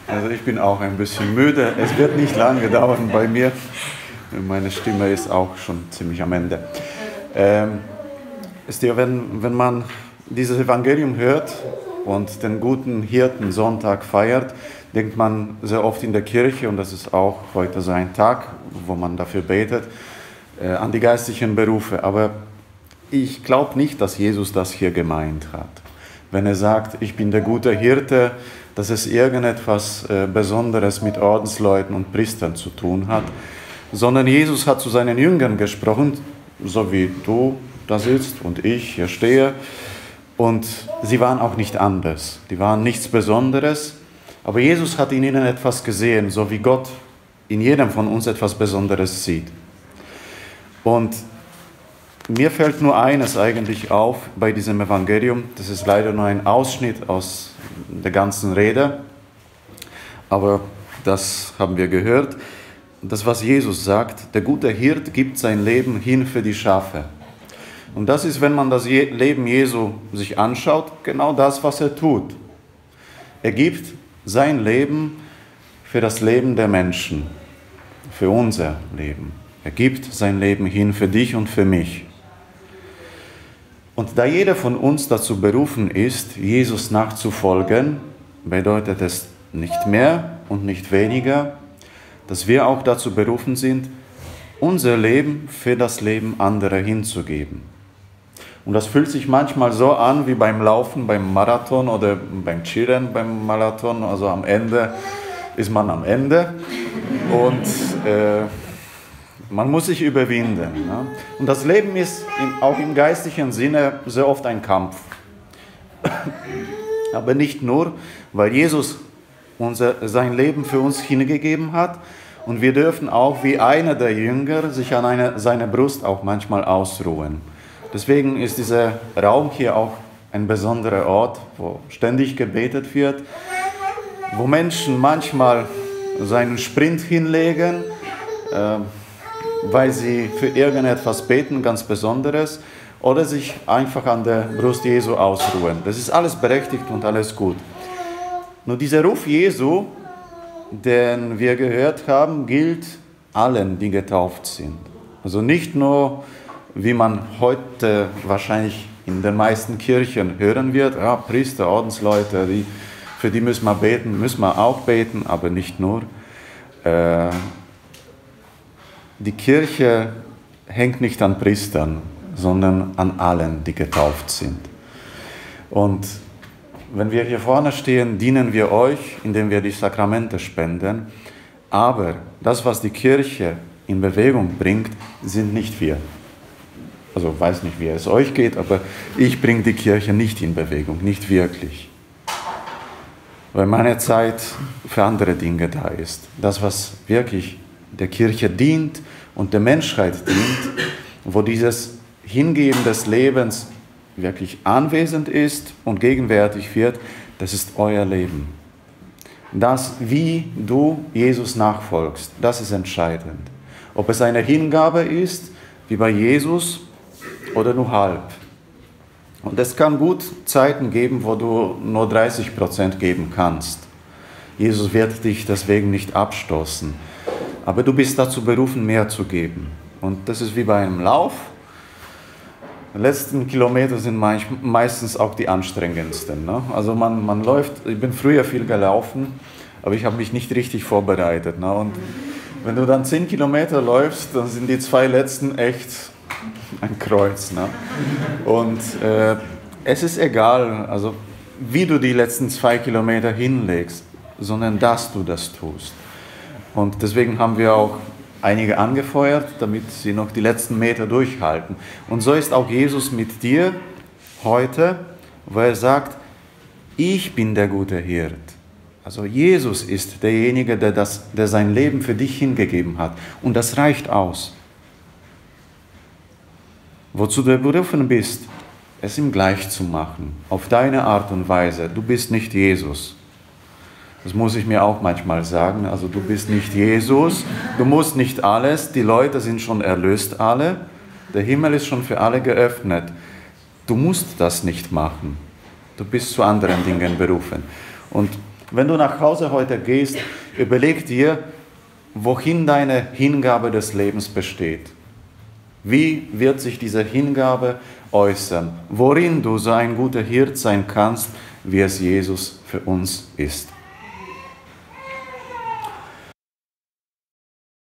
Also ich bin auch ein bisschen müde. Es wird nicht lange dauern bei mir. Meine Stimme ist auch schon ziemlich am Ende. Wenn man dieses Evangelium hört und den guten Hirten Sonntag feiert, denkt man sehr oft in der Kirche, und das ist auch heute so ein Tag, wo man dafür betet, an die geistlichen Berufe. Aber ich glaube nicht, dass Jesus das hier gemeint hat. Wenn er sagt, ich bin der gute Hirte, dass es irgendetwas Besonderes mit Ordensleuten und Priestern zu tun hat, sondern Jesus hat zu seinen Jüngern gesprochen, so wie du da sitzt und ich hier stehe, und sie waren auch nicht anders, die waren nichts Besonderes, aber Jesus hat in ihnen etwas gesehen, so wie Gott in jedem von uns etwas Besonderes sieht. Und mir fällt nur eines eigentlich auf bei diesem Evangelium, das ist leider nur ein Ausschnitt aus der ganzen Rede, aber das haben wir gehört. Das, was Jesus sagt, der gute Hirt gibt sein Leben hin für die Schafe. Und das ist, wenn man das Leben Jesu sich anschaut, genau das, was er tut. Er gibt sein Leben für das Leben der Menschen, für unser Leben. Er gibt sein Leben hin für dich und für mich. Und da jeder von uns dazu berufen ist, Jesus nachzufolgen, bedeutet es nicht mehr und nicht weniger, dass wir auch dazu berufen sind, unser Leben für das Leben anderer hinzugeben. Und das fühlt sich manchmal so an wie beim Laufen, beim Marathon oder beim Chillen beim Marathon. Also am Ende ist man am Ende und man muss sich überwinden. Ne? Und das Leben ist auch im geistlichen Sinne sehr oft ein Kampf. Aber nicht nur, weil Jesus sein Leben für uns hingegeben hat, und wir dürfen auch wie einer der Jünger sich an seiner Brust auch manchmal ausruhen. Deswegen ist dieser Raum hier auch ein besonderer Ort, wo ständig gebetet wird, wo Menschen manchmal seinen Sprint hinlegen, weil sie für irgendetwas beten, ganz Besonderes, oder sich einfach an der Brust Jesu ausruhen. Das ist alles berechtigt und alles gut. Nur dieser Ruf Jesu, den wir gehört haben, gilt allen, die getauft sind. Also nicht nur, wie man heute wahrscheinlich in den meisten Kirchen hören wird, ja, Priester, Ordensleute, für die müssen wir auch beten, aber nicht nur. Die Kirche hängt nicht an Priestern, sondern an allen, die getauft sind. Und wenn wir hier vorne stehen, dienen wir euch, indem wir die Sakramente spenden. Aber das, was die Kirche in Bewegung bringt, sind nicht wir. Also ich weiß nicht, wie es euch geht, aber ich bringe die Kirche nicht in Bewegung, nicht wirklich. Weil meine Zeit für andere Dinge da ist. Das, was wirklich der Kirche dient und der Menschheit dient, wo dieses Hingeben des Lebens wirklich anwesend ist und gegenwärtig wird, das ist euer Leben. Das, wie du Jesus nachfolgst, das ist entscheidend. Ob es eine Hingabe ist, wie bei Jesus, oder nur halb. Und es kann gut Zeiten geben, wo du nur 30% geben kannst. Jesus wird dich deswegen nicht abstoßen. Aber du bist dazu berufen, mehr zu geben. Und das ist wie bei einem Lauf. Die letzten Kilometer sind meistens auch die anstrengendsten. Ne? Also man läuft, ich bin früher viel gelaufen, aber ich habe mich nicht richtig vorbereitet. Ne? Und wenn du dann 10 Kilometer läufst, dann sind die 2 letzten echt ein Kreuz. Ne? Und es ist egal, also wie du die letzten 2 Kilometer hinlegst, sondern dass du das tust. Und deswegen haben wir auch einige angefeuert, damit sie noch die letzten Meter durchhalten. Und so ist auch Jesus mit dir heute, wo er sagt, ich bin der gute Hirt. Also Jesus ist derjenige, der sein Leben für dich hingegeben hat. Und das reicht aus. Wozu du berufen bist, es ihm gleich zu machen, auf deine Art und Weise. Du bist nicht Jesus. Das muss ich mir auch manchmal sagen. Also du bist nicht Jesus, du musst nicht alles, die Leute sind schon erlöst alle, der Himmel ist schon für alle geöffnet. Du musst das nicht machen. Du bist zu anderen Dingen berufen. Und Wenn du nach Hause heute gehst, überleg dir, wohin deine Hingabe des Lebens besteht. Wie wird sich diese Hingabe äußern? Worin du so ein guter Hirt sein kannst, wie es Jesus für uns ist.